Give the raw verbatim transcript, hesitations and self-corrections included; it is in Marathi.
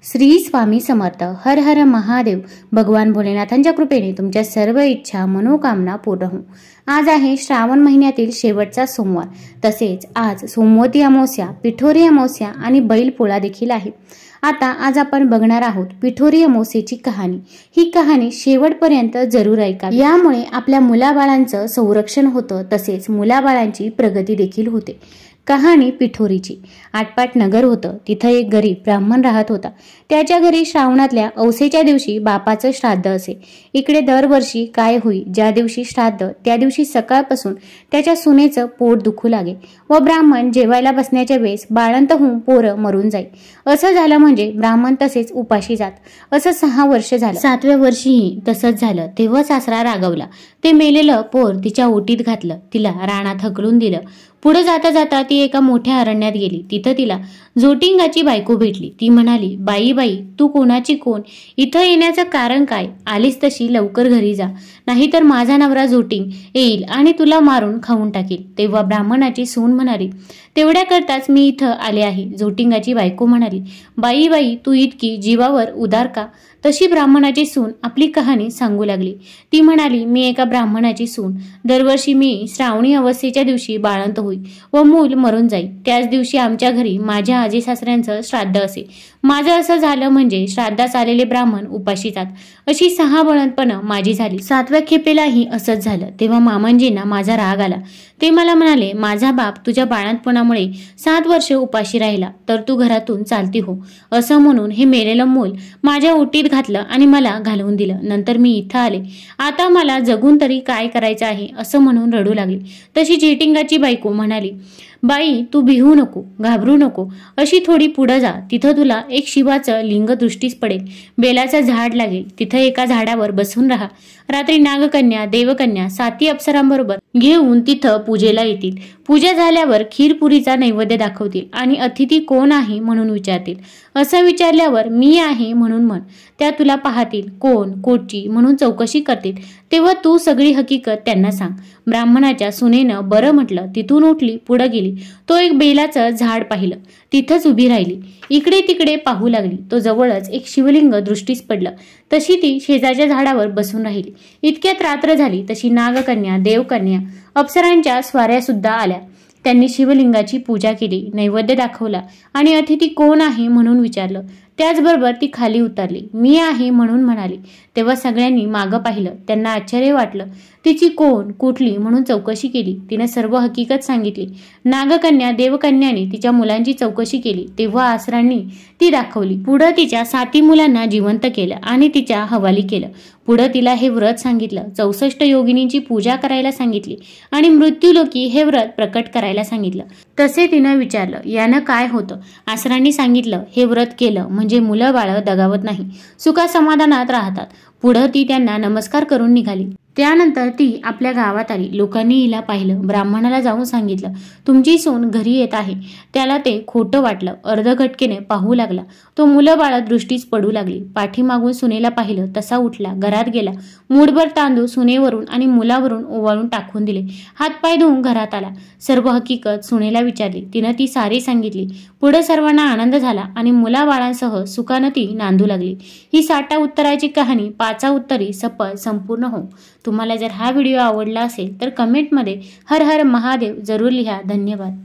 श्री स्वामी समर्थ. हर हर महादेव. भगवान भोलेनाथांच्या कृपेने तुमच्या सर्व इच्छा मनोकामना पूर्ण हो. आज आहे श्रावण महिन्यातील शेवटचा सोमवार. तसेच आज सोमवती अमावस्या, पिठोरी अमावस्या आणि बैलपोळा देखील आहे. आता आज आपण बघणार आहोत पिठोरी अमावस्येची कहाणी. ही कहाणी शेवटपर्यंत जरूर ऐका. यामुळे आपल्या मुलाबाळांचं संरक्षण होतं, तसेच मुलाबाळांची प्रगती देखील होते. कहाणी पिठोरीची. आटपाट नगर होतं. तिथं एक गरीब ब्राह्मण राहत होता. त्याच्या घरी श्रावणातल्या अवसेच्या दिवशी बापाचं श्राद्ध असे. इकडे दरवर्षी काय होई, ज्या दिवशी श्राद्ध त्या दिवशी सकाळपासून त्याच्या सुनेचं पोट दुखू लागे व ब्राह्मण जेवायला बसण्याच्या वेळेस बाळंत होऊन पोरं मरून जाई. असं झालं म्हणजे ब्राह्मण तसेच उपाशी जात. असं सहा वर्ष झालं. सातव्या वर्षीही तसंच झालं. तेव्हा सासरा रागवला. ते मेलेलं पोर तिच्या ओटीत घातलं. तिला रानात हकलून दिलं. पुढे जाता जाता ती एका मोठ्या अरण्यात गेली. तिथं तिला जोटिंगाची बायको भेटली. ती म्हणाली, बाई बाई तू कोणाची कोण, इथं येण्याचं कारण काय? आलीस तशी लवकर घरी जा, नाहीतर माझा नवरा जोटिंग येईल आणि तुला मारून खाऊन टाकील. तेव्हा ब्राह्मणाची सून म्हणाली, तेवढ्या करताच मी इथं आले आहे. जोटिंगाची बायको म्हणाली, बाई बाई तू इतकी जीवावर उदार का? तशी ब्राह्मणाची सून आपली कहाणी सांगू लागली. ती म्हणाली, मी एका ब्राह्मणाची सून. दरवर्षी मी श्रावणी अवस्थेच्या दिवशी बाळंत होई व मूल मरून जाई. त्याच दिवशी आमच्या घरी माझ्या आजी सासऱ्यांचं श्राद्ध असे. माझं असं झालं म्हणजे श्राद्धास आलेले ब्राह्मण उपाशी जात. अशी सहा बळणपणं माझी झाली. सातव्या खेपेलाही असंच झालं. तेव्हा मामांजींना माझा राग आला. ते मला म्हणाले, माझा बाप तुझ्या बाळंतपणामुळे सात वर्ष उपाशी राहिला, तर तू घरातून चालती हो. असं म्हणून हे मेलेलं मूल माझ्या ओटीत घातलं आणि मला घालवून दिलं. नंतर मी इथं आले. आता मला जगून तरी काय करायचं आहे असं म्हणून रडू लागली. तशी जेटिंगाची बायको म्हणाली, बाई तू भिवू नको, घाबरू नको. अशी थोडी पुढं जा. तिथं तुला एक शिवाचं लिंग दृष्टीस पडेल. बेलाचं झाड लागेल. तिथं एका झाडावर बसून राहा. रात्री नागकन्या, देवकन्या, साती अप्सरांबरोबर घेऊन तिथं पूजेला येतील. पूजा झाल्यावर खीरपुरीचा नैवेद्य दाखवतील आणि अतिथी कोण आहे म्हणून विचारतील. असं विचारल्यावर मी आहे म्हणून म्हण. त्या तुला पाहतील. कोण, कोटची म्हणून चौकशी करतील. तेव्हा तू सगळी हकीकत त्यांना सांग. ब्राह्मणाच्या सुनेनं बरं म्हटलं. तिथून उठली, पुढे गेली. तो एक बेलाचं झाड पाहिलं. तिथंच उभी राहिली. इकडे तिकडे पाहू लागली. तो जवळच एक शिवलिंग दृष्टीस पडलं. तशी ती शेजारच्या झाडावर बसून राहिली. इतक्यात रात्र झाली. तशी नागकन्या, देवकन्या, अप्सरांच्या स्वाऱ्या सुद्धा आल्या. त्यांनी शिवलिंगाची पूजा केली, नैवेद्य दाखवला आणि अतिथी कोण आहे म्हणून विचारलं. त्याचबरोबर ती खाली उतरली. मी आहे म्हणून म्हणाली. तेव्हा सगळ्यांनी मागं पाहिलं. त्यांना आश्चर्य वाटलं. तिची कोण, कुठली म्हणून चौकशी केली. तिने सर्व हकीकत सांगितली. नागकन्या, देवकन्याने तिच्या मुलांची चौकशी केली. तेव्हा आसरांनी ती दाखवली. पुढं तिच्या साती मुलांना जिवंत केलं आणि तिच्या हवाली केलं. पुढं तिला हे व्रत सांगितलं. चौसष्ट योगिनींची पूजा करायला सांगितली आणि मृत्यूलोकी हे व्रत प्रकट करायला सांगितलं. तसे तिनं विचारलं, यानं काय होतं? आसरांनी सांगितलं, हे व्रत केलं म्हणजे मुलं बाळ दगावत नाही, सुखा समाधानात राहतात. पुढं ती त्यांना नमस्कार करून निघाली. त्यानंतर ती आपल्या गावात आली. लोकांनी हिला पाहिलं. ब्राह्मणाला जाऊन सांगितलं, तुमची सून घरी येत आहे. त्याला ते खोटं वाटलं. अर्धघटकेने पाहू लागला. तो मुलं बाळ दृष्टीस पडू लागली. पाठीमागून सुनेला पाहिलं. तसा उठला, घरात गेला. मूठभर तांदूळ सुनेवरून आणि मुलावरून ओवाळून टाकून दिले. हातपाय धुवून घरात आला. सर्व हकीकत सुनेला विचारली. तिनं ती सारी सांगितली. पुढे सर्वांना आनंद झाला आणि मुलाबाळांसह सुखानं ती नांदू लागली. ही साठा उत्तराची कहाणी पाचा उत्तरी सफल संपूर्ण हो. तुम्हाला जर हा व्हिडिओ आवडला असेल तर कमेंटमध्ये हर हर महादेव जरूर लिहा. धन्यवाद.